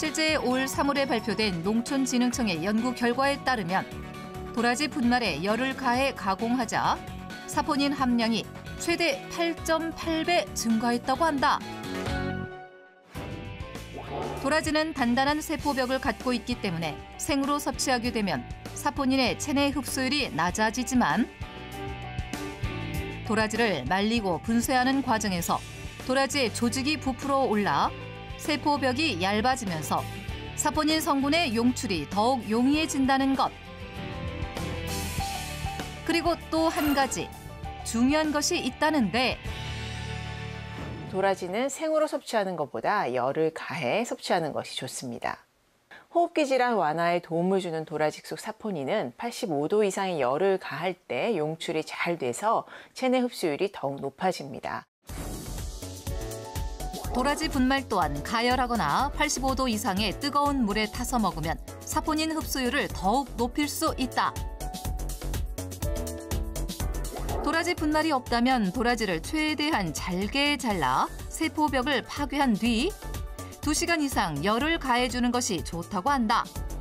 실제 올 3월에 발표된 농촌진흥청의 연구 결과에 따르면 도라지 분말에 열을 가해 가공하자 사포닌 함량이 최대 8.8배 증가했다고 한다. 도라지는 단단한 세포벽을 갖고 있기 때문에 생으로 섭취하게 되면 사포닌의 체내 흡수율이 낮아지지만 도라지를 말리고 분쇄하는 과정에서 도라지의 조직이 부풀어 올라 세포벽이 얇아지면서 사포닌 성분의 용출이 더욱 용이해진다는 것. 그리고 또 한 가지 중요한 것이 있다는데 도라지는 생으로 섭취하는 것보다 열을 가해 섭취하는 것이 좋습니다. 호흡기 질환 완화에 도움을 주는 도라지 속 사포닌은 85도 이상의 열을 가할 때 용출이 잘 돼서 체내 흡수율이 더욱 높아집니다. 도라지 분말 또한 가열하거나 85도 이상의 뜨거운 물에 타서 먹으면 사포닌 흡수율을 더욱 높일 수 있다. 도라지 분말이 없다면 도라지를 최대한 잘게 잘라 세포벽을 파괴한 뒤 2시간 이상 열을 가해주는 것이 좋다고 한다.